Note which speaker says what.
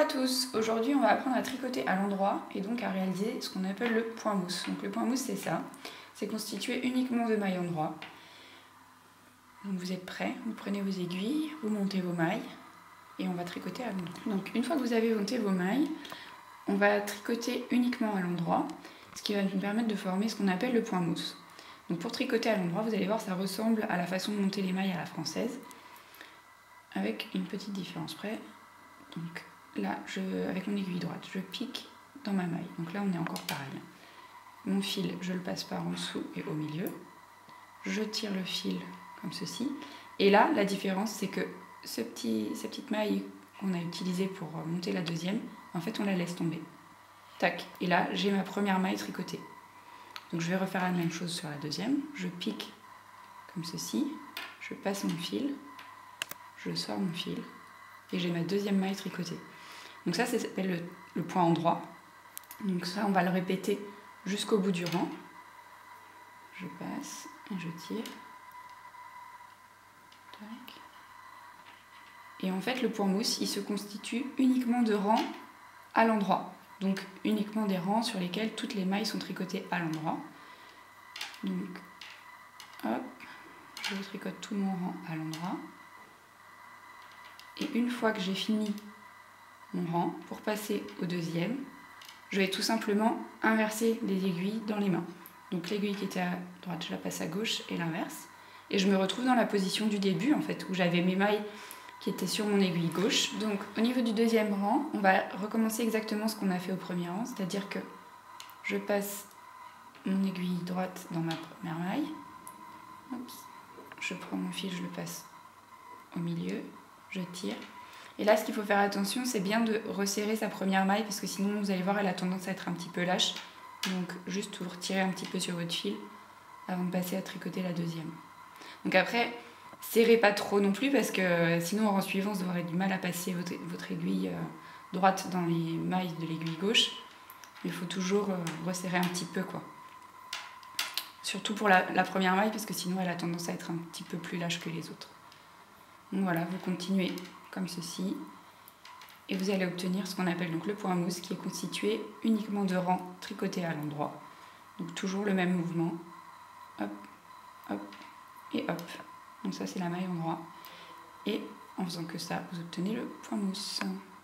Speaker 1: tous, aujourd'hui on va apprendre à tricoter à l'endroit et donc à réaliser ce qu'on appelle le point mousse. Donc le point mousse c'est ça, c'est constitué uniquement de mailles endroit. Donc vous êtes prêts, vous prenez vos aiguilles, vous montez vos mailles et on va tricoter à l'endroit. Donc une fois que vous avez monté vos mailles, on va tricoter uniquement à l'endroit, ce qui va nous permettre de former ce qu'on appelle le point mousse. Donc pour tricoter à l'endroit, vous allez voir ça ressemble à la façon de monter les mailles à la française, avec une petite différence près. Donc là, avec mon aiguille droite, je pique dans ma maille. Donc là, on est encore pareil. Mon fil, je le passe par en dessous et au milieu. Je tire le fil comme ceci. Et là, la différence, c'est que ces petites mailles qu'on a utilisées pour monter la deuxième, en fait, on la laisse tomber. Tac. Et là, j'ai ma première maille tricotée. Donc je vais refaire la même chose sur la deuxième. Je pique comme ceci. Je passe mon fil. Je sors mon fil. Et j'ai ma deuxième maille tricotée. Donc ça s'appelle le point endroit. Donc ça, on va le répéter jusqu'au bout du rang. Je passe et je tire. Tac. Et en fait, le point mousse, il se constitue uniquement de rangs à l'endroit. Donc uniquement des rangs sur lesquels toutes les mailles sont tricotées à l'endroit. Donc, hop, je tricote tout mon rang à l'endroit. Et une fois que j'ai fini mon rang, pour passer au deuxième, je vais tout simplement inverser les aiguilles dans les mains. Donc l'aiguille qui était à droite, je la passe à gauche et l'inverse. Et je me retrouve dans la position du début, en fait, où j'avais mes mailles qui étaient sur mon aiguille gauche. Donc au niveau du deuxième rang, on va recommencer exactement ce qu'on a fait au premier rang, c'est-à-dire que je passe mon aiguille droite dans ma première maille. Oups. Je prends mon fil, je le passe au milieu, je tire. Et là, ce qu'il faut faire attention, c'est bien de resserrer sa première maille, parce que sinon, vous allez voir, elle a tendance à être un petit peu lâche. Donc, juste vous retirez un petit peu sur votre fil avant de passer à tricoter la deuxième. Donc après, serrez pas trop non plus, parce que sinon, en rang suivant, vous aurez du mal à passer votre aiguille droite dans les mailles de l'aiguille gauche. Il faut toujours resserrer un petit peu, quoi. Surtout pour la première maille, parce que sinon, elle a tendance à être un petit peu plus lâche que les autres. Donc voilà, vous continuez comme ceci et vous allez obtenir ce qu'on appelle donc le point mousse, qui est constitué uniquement de rangs tricotés à l'endroit. Donc toujours le même mouvement, hop, hop et hop. Donc ça c'est la maille endroit, et en faisant que ça, vous obtenez le point mousse.